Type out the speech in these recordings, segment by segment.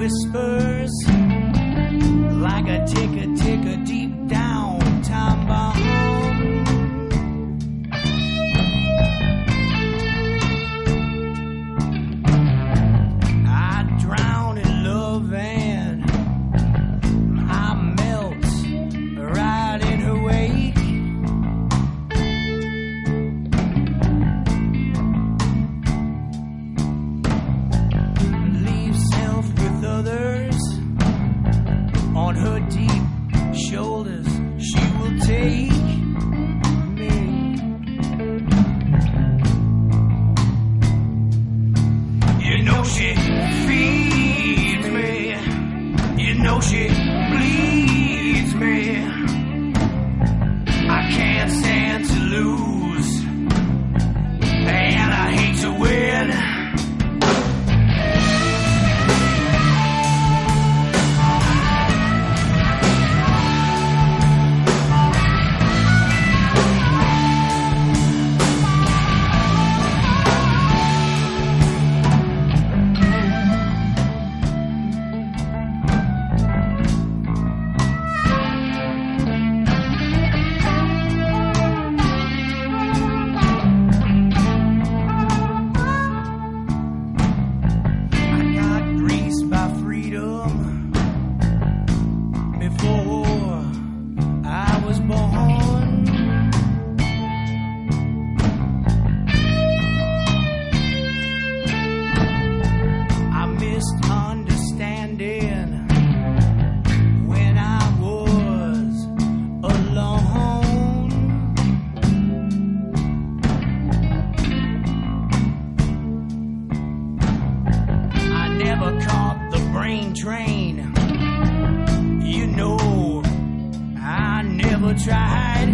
whispers like a ticker deep down time bomb. I drown in love and I melt right in her wake. Leave self with others on her deep shoulders. She will take me. You know she feeds me. You know she bleeds me. I can't stand to lose, and I hate to win. Before I was born, I missed understanding when I was alone. I never caught the brain train. You know, I never tried.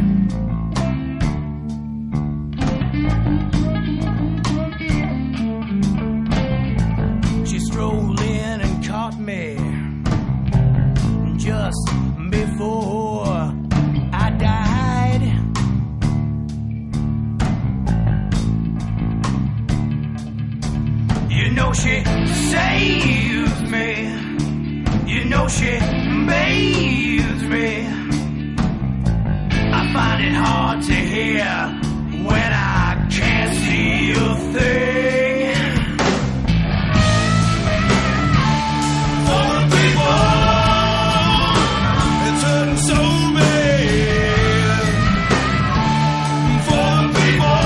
She strolled in and caught me just before I died. You know she saved me. You know she bathes me. I find it hard to hear when I can't see a thing. For the people, it's hurting so bad. For the people,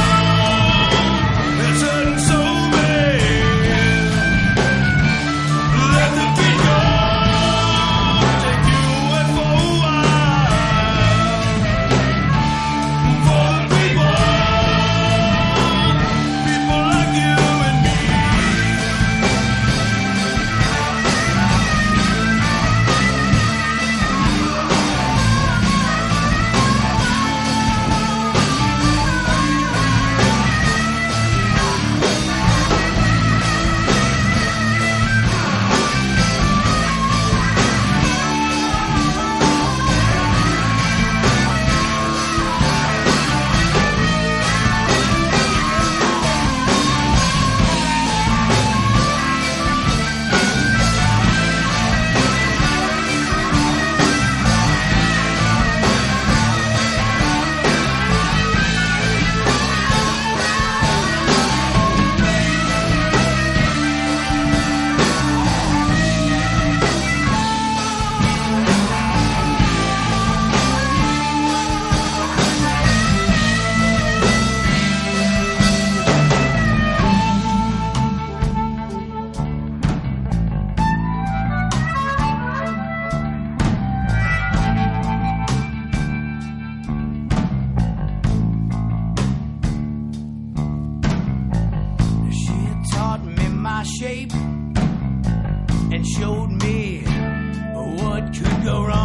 it's hurting so bad. Let the people take you away for a while. For the people like you and me. Shape and showed me what could go wrong.